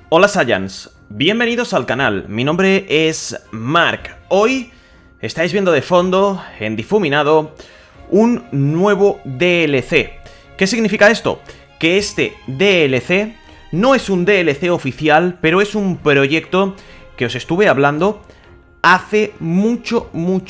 Hola Saiyans, bienvenidos al canal, mi nombre es Mark. Hoy estáis viendo de fondo, en difuminado, un nuevo DLC. ¿Qué significa esto? Que este DLC no es un DLC oficial, pero es un proyecto que os estuve hablando hace mucho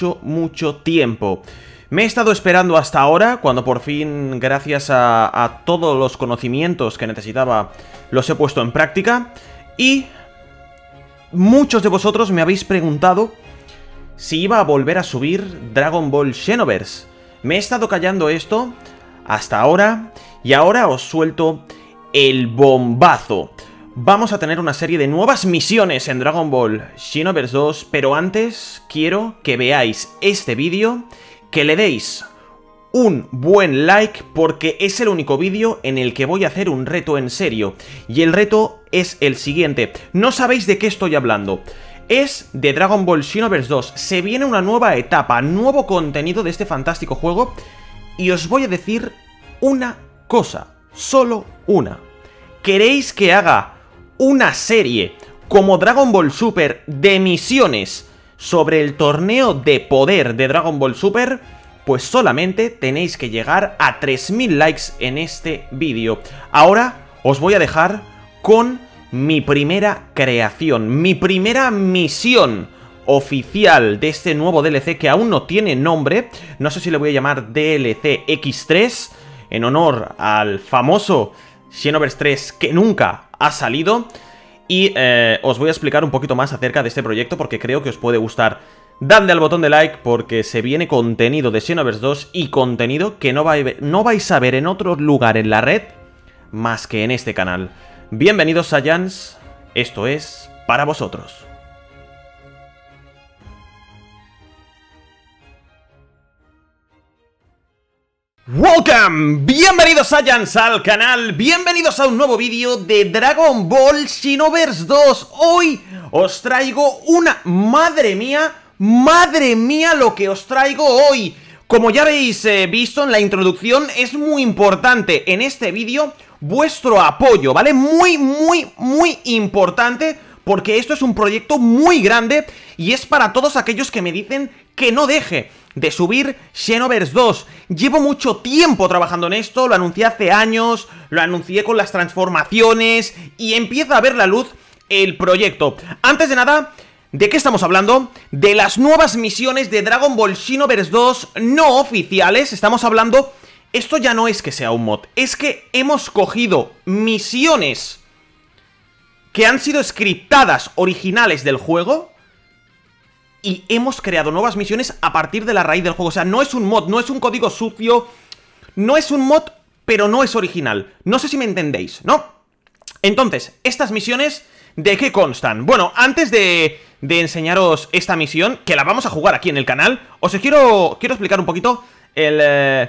tiempo. Me he estado esperando hasta ahora, cuando por fin, gracias a todos los conocimientos que necesitaba, los he puesto en práctica. Y muchos de vosotros me habéis preguntado si iba a volver a subir Dragon Ball Xenoverse. Me he estado callando esto hasta ahora y ahora os suelto el bombazo. Vamos a tener una serie de nuevas misiones en Dragon Ball Xenoverse 2, pero antes quiero que veáis este vídeo, que le deis un buen like, porque es el único vídeo en el que voy a hacer un reto en serio. Y el reto es el siguiente. No sabéis de qué estoy hablando. Es de Dragon Ball Xenoverse 2. Se viene una nueva etapa, nuevo contenido de este fantástico juego. Y os voy a decir una cosa, solo una. ¿Queréis que haga una serie como Dragon Ball Super de misiones sobre el torneo de poder de Dragon Ball Super? Pues solamente tenéis que llegar a 3000 likes en este vídeo. Ahora os voy a dejar con mi primera creación, mi primera misión oficial de este nuevo DLC que aún no tiene nombre. No sé si le voy a llamar DLC X3, en honor al famoso Xenoverse 3 que nunca ha salido. Y os voy a explicar un poquito más acerca de este proyecto porque creo que os puede gustar. Dadle al botón de like porque se viene contenido de Xenoverse 2 y contenido que no vais a ver en otro lugar en la red más que en este canal. Bienvenidos Saiyans, esto es para vosotros. Welcome, bienvenidos Saiyans al canal, bienvenidos a un nuevo vídeo de Dragon Ball Xenoverse 2. Hoy os traigo una... ¡Madre mía lo que os traigo hoy! Como ya habéis visto en la introducción, es muy importante en este vídeo vuestro apoyo, ¿vale? Muy importante, porque esto es un proyecto muy grande y es para todos aquellos que me dicen que no deje de subir Xenoverse 2. Llevo mucho tiempo trabajando en esto, lo anuncié hace años, lo anuncié con las transformaciones y empieza a ver la luz el proyecto. Antes de nada... ¿de qué estamos hablando? De las nuevas misiones de Dragon Ball Xenoverse 2 no oficiales. Estamos hablando... esto ya no es que sea un mod, es que hemos cogido misiones que han sido scriptadas originales del juego y hemos creado nuevas misiones a partir de la raíz del juego. O sea, no es un mod, no es un código sucio, no es un mod, pero no es original. No sé si me entendéis, ¿no? Entonces, estas misiones... ¿de qué constan? Bueno, antes de enseñaros esta misión, que la vamos a jugar aquí en el canal, os quiero explicar un poquito el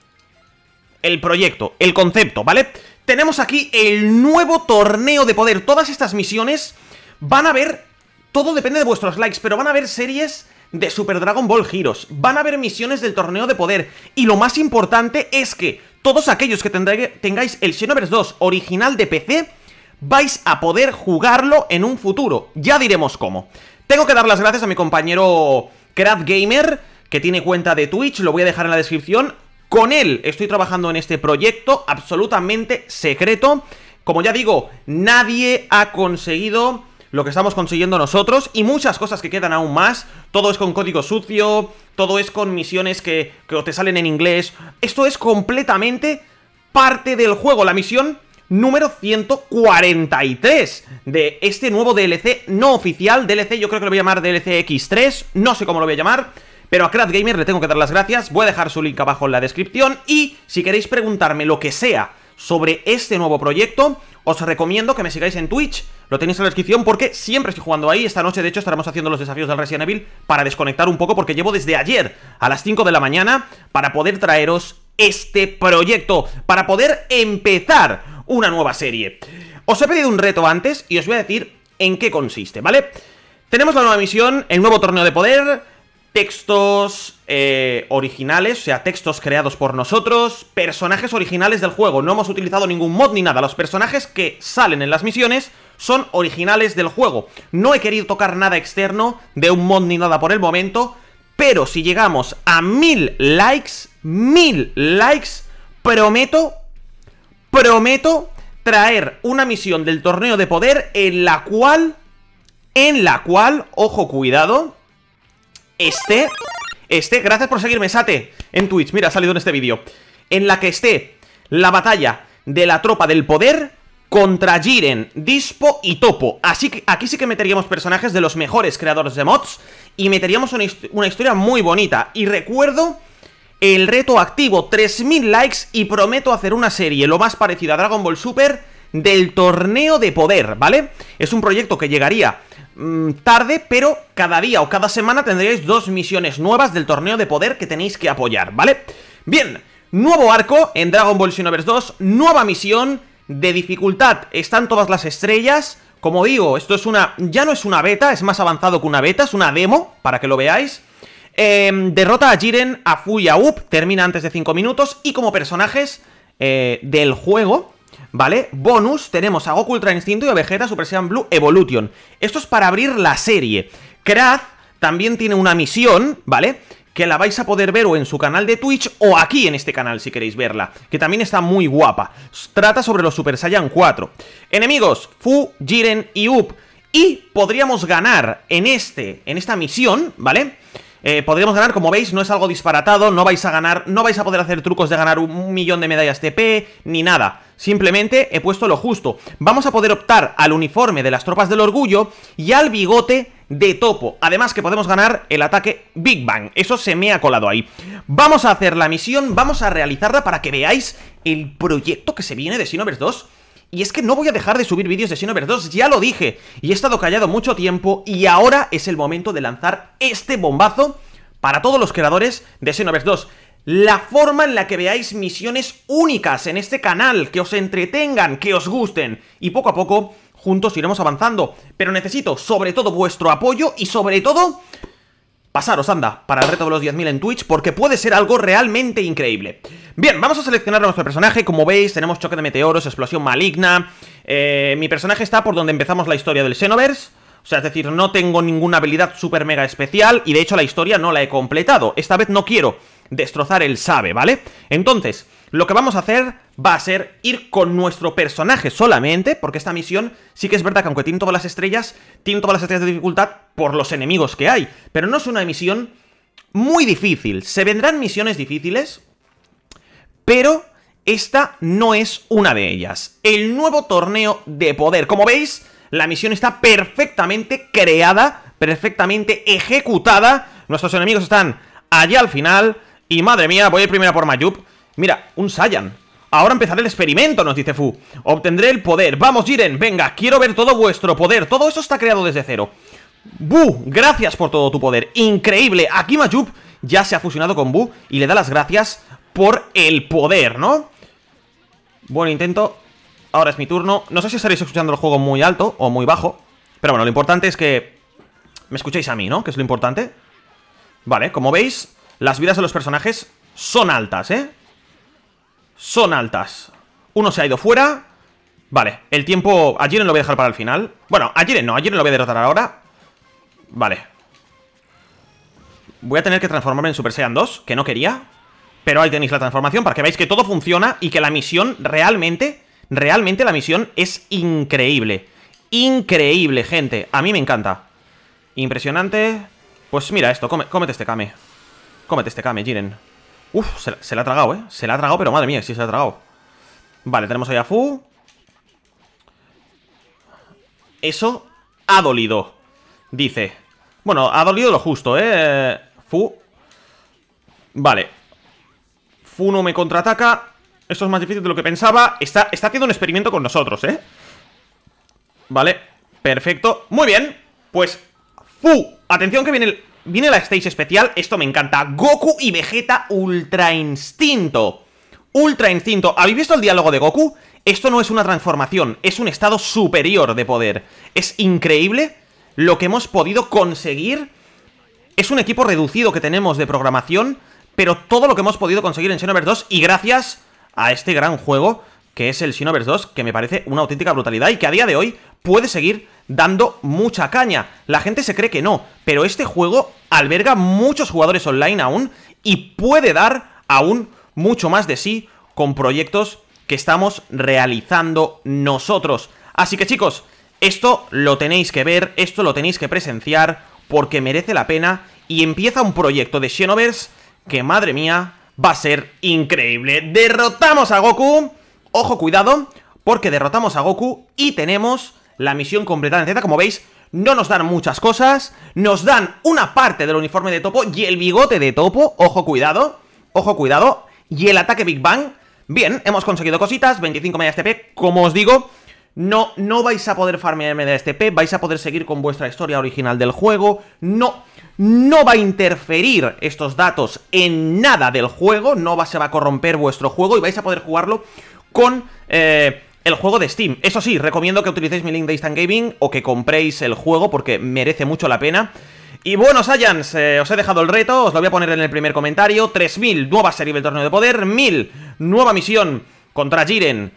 proyecto, el concepto, ¿vale? Tenemos aquí el nuevo torneo de poder. Todas estas misiones van a haber... todo depende de vuestros likes, pero van a haber series de Super Dragon Ball Heroes, van a haber misiones del torneo de poder. Y lo más importante es que todos aquellos que tengáis el Xenoverse 2 original de PC... vais a poder jugarlo en un futuro. Ya diremos cómo. Tengo que dar las gracias a mi compañero CraftGamer, que tiene cuenta de Twitch, lo voy a dejar en la descripción. Con él estoy trabajando en este proyecto absolutamente secreto. Como ya digo, nadie ha conseguido lo que estamos consiguiendo nosotros y muchas cosas que quedan aún más. Todo es con código sucio, todo es con misiones que te salen en inglés. Esto es completamente parte del juego. La misión... número 143 de este nuevo DLC no oficial. DLC, yo creo que lo voy a llamar DLC X3, no sé cómo lo voy a llamar, pero a CraftGamer le tengo que dar las gracias. Voy a dejar su link abajo en la descripción. Y si queréis preguntarme lo que sea sobre este nuevo proyecto, os recomiendo que me sigáis en Twitch. Lo tenéis en la descripción porque siempre estoy jugando ahí. Esta noche de hecho estaremos haciendo los desafíos del Resident Evil para desconectar un poco, porque llevo desde ayer a las 5 de la mañana para poder traeros este proyecto, para poder empezar una nueva serie. Os he pedido un reto antes y os voy a decir en qué consiste, ¿vale? Tenemos la nueva misión, el nuevo torneo de poder, textos originales, o sea, textos creados por nosotros, personajes originales del juego. No hemos utilizado ningún mod ni nada. Los personajes que salen en las misiones son originales del juego. No he querido tocar nada externo de un mod ni nada por el momento, pero si llegamos a 1000 likes, prometo traer una misión del torneo de poder en la cual, ojo, cuidado, gracias por seguirme, Sate, en Twitch, mira, ha salido en este vídeo, en la que esté la batalla de la tropa del poder contra Jiren, Dispo y Topo. Así que aquí sí que meteríamos personajes de los mejores creadores de mods y meteríamos una historia muy bonita. Y recuerdo el reto activo, 3000 likes, y prometo hacer una serie lo más parecida a Dragon Ball Super del torneo de poder, ¿vale? Es un proyecto que llegaría tarde, pero cada día o cada semana tendríais 2 misiones nuevas del torneo de poder que tenéis que apoyar, ¿vale? Bien, nuevo arco en Dragon Ball Xenoverse 2, nueva misión de dificultad, están todas las estrellas. Como digo, esto es ya no es una beta, es más avanzado que una beta, es una demo, para que lo veáis. Derrota a Jiren, a Fu y a Up, termina antes de 5 minutos. Y como personajes del juego, ¿vale? Bonus, tenemos a Goku Ultra Instinto y a Vegeta Super Saiyan Blue Evolution. Esto es para abrir la serie. Kraz también tiene una misión, ¿vale? Que la vais a poder ver o en su canal de Twitch o aquí en este canal si queréis verla, que también está muy guapa. Trata sobre los Super Saiyan 4. Enemigos, Fu, Jiren y Up. Y podríamos ganar en esta misión, ¿vale? Podríamos ganar, como veis, no es algo disparatado, no vais a poder hacer trucos de ganar 1.000.000 de medallas TP, ni nada. Simplemente he puesto lo justo. Vamos a poder optar al uniforme de las tropas del orgullo y al bigote de Topo. Además que podemos ganar el ataque Big Bang. Eso se me ha colado ahí. Vamos a hacer la misión, vamos a realizarla para que veáis el proyecto que se viene de Xenoverse 2. Y es que no voy a dejar de subir vídeos de Xenoverse 2, ya lo dije, y he estado callado mucho tiempo, y ahora es el momento de lanzar este bombazo para todos los creadores de Xenoverse 2. La forma en la que veáis misiones únicas en este canal, que os entretengan, que os gusten, y poco a poco juntos iremos avanzando. Pero necesito sobre todo vuestro apoyo y sobre todo pasaros, anda, para el reto de los 10.000 en Twitch, porque puede ser algo realmente increíble. Bien, vamos a seleccionar a nuestro personaje. Como veis, tenemos choque de meteoros, explosión maligna. Mi personaje está por donde empezamos la historia del Xenoverse. O sea, es decir, no tengo ninguna habilidad super mega especial. Y de hecho la historia no la he completado. Esta vez no quiero destrozar el Sabe, ¿vale? Entonces, lo que vamos a hacer va a ser ir con nuestro personaje solamente, porque esta misión sí que es verdad que aunque tiene todas las estrellas de dificultad por los enemigos que hay, pero no es una misión muy difícil. Se vendrán misiones difíciles, pero esta no es una de ellas. El nuevo torneo de poder. Como veis, la misión está perfectamente creada, perfectamente ejecutada. Nuestros enemigos están allá al final. Y madre mía, voy a ir primero por Mayup. Mira, un Saiyan. Ahora empezaré el experimento, nos dice Fu. Obtendré el poder. Vamos, Jiren, venga, quiero ver todo vuestro poder. Todo eso está creado desde cero. Bu, gracias por todo tu poder. Increíble. Aquí Mayup ya se ha fusionado con Bu y le da las gracias por el poder, ¿no? Buen intento. Ahora es mi turno. No sé si estaréis escuchando el juego muy alto o muy bajo, pero bueno, lo importante es que me escuchéis a mí, ¿no? Que es lo importante. Vale, como veis, las vidas de los personajes son altas, ¿eh? Son altas. Uno se ha ido fuera. Vale, el tiempo... A Jiren lo voy a dejar para el final. Bueno, a Jiren no, a Jiren lo voy a derrotar ahora. Vale. Voy a tener que transformarme en Super Saiyan 2, que no quería. Pero ahí tenéis la transformación para que veáis que todo funciona y que la misión realmente la misión es increíble. Increíble, gente. A mí me encanta. Impresionante. Pues mira esto, cómete este Kame. Cómete este Kame, Jiren. Uf, se la ha tragado, ¿eh? Se la ha tragado, pero madre mía, sí se la ha tragado. Vale, tenemos ahí a Fu. Eso ha dolido, dice. Bueno, ha dolido lo justo, ¿eh? Fu. Vale. Fu no me contraataca. Esto es más difícil de lo que pensaba. Está haciendo un experimento con nosotros, ¿eh? Vale, perfecto. Muy bien, pues Fu, atención que viene la stage especial. Esto me encanta. Goku y Vegeta Ultra Instinto. Ultra Instinto. ¿Habéis visto el diálogo de Goku? Esto no es una transformación, es un estado superior de poder. Es increíble lo que hemos podido conseguir. Es un equipo reducido que tenemos de programación, pero todo lo que hemos podido conseguir en Xenoverse 2, y gracias a este gran juego, que es el Xenoverse 2, que me parece una auténtica brutalidad y que a día de hoy puede seguir dando mucha caña. La gente se cree que no, pero este juego alberga muchos jugadores online aún y puede dar aún mucho más de sí con proyectos que estamos realizando nosotros. Así que chicos, esto lo tenéis que ver, esto lo tenéis que presenciar, porque merece la pena y empieza un proyecto de Xenoverse que, madre mía, va a ser increíble. Derrotamos a Goku, ojo, cuidado, porque derrotamos a Goku y tenemos la misión completada en Z. Como veis, no nos dan muchas cosas, nos dan una parte del uniforme de Toppo y el bigote de Toppo, ojo, cuidado, y el ataque Big Bang. Bien, hemos conseguido cositas, 25 medallas TP, como os digo, no vais a poder farmear medallas TP, vais a poder seguir con vuestra historia original del juego, no va a interferir estos datos en nada del juego, se va a corromper vuestro juego y vais a poder jugarlo con el juego de Steam. Eso sí, recomiendo que utilicéis mi link de Instant Gaming o que compréis el juego porque merece mucho la pena. Y bueno, Saiyans, os he dejado el reto, os lo voy a poner en el primer comentario. 3000 nueva serie del torneo de poder, 1000 nueva misión contra Jiren,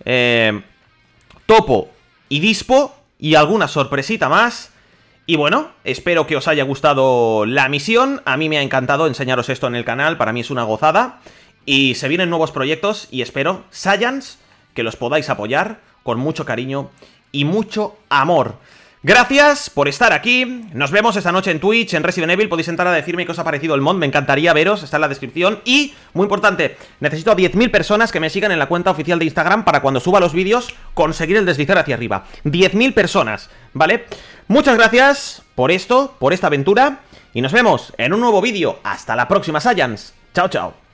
Toppo y Dispo, y alguna sorpresita más. Y bueno, espero que os haya gustado la misión. A mí me ha encantado enseñaros esto en el canal, para mí es una gozada. Y se vienen nuevos proyectos y espero, Saiyans, que los podáis apoyar con mucho cariño y mucho amor. Gracias por estar aquí, nos vemos esta noche en Twitch, en Resident Evil, podéis entrar a decirme qué os ha parecido el mod, me encantaría veros, está en la descripción. Y, muy importante, necesito a 10.000 personas que me sigan en la cuenta oficial de Instagram para cuando suba los vídeos conseguir el deslizar hacia arriba. 10.000 personas, ¿vale? Muchas gracias por esto, por esta aventura, y nos vemos en un nuevo vídeo. Hasta la próxima, Saiyans. Chao, chao.